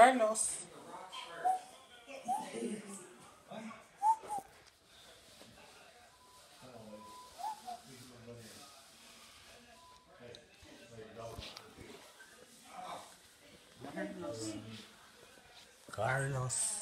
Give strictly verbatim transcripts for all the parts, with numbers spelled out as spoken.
Carlos. Carlos.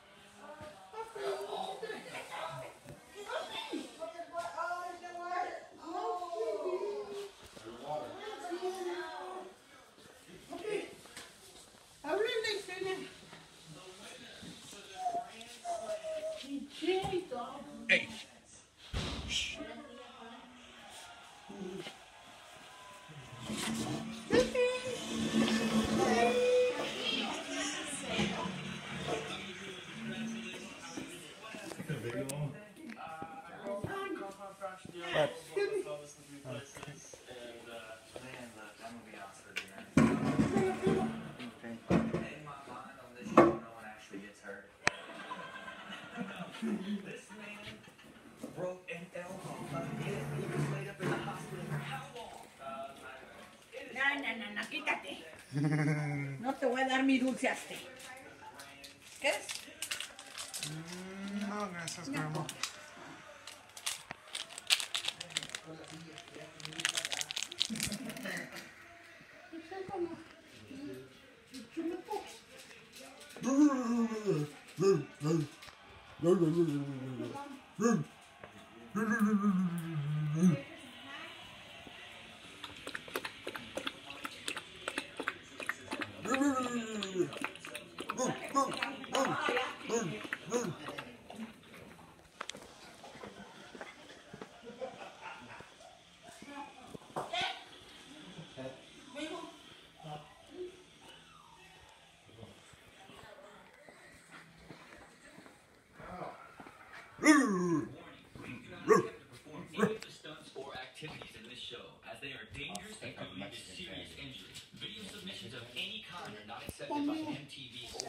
Hey. Shh. What? This man broke an elbow again. He was laid up in the hospital for how long? No, no, no, no, quítate. No te voy a dar mi dulce a este. ¿Quieres? No, gracias, grandma. Stunts or activities in this show, as they are dangerous and could lead to serious injury. Video submissions of any kind are not accepted by M T V or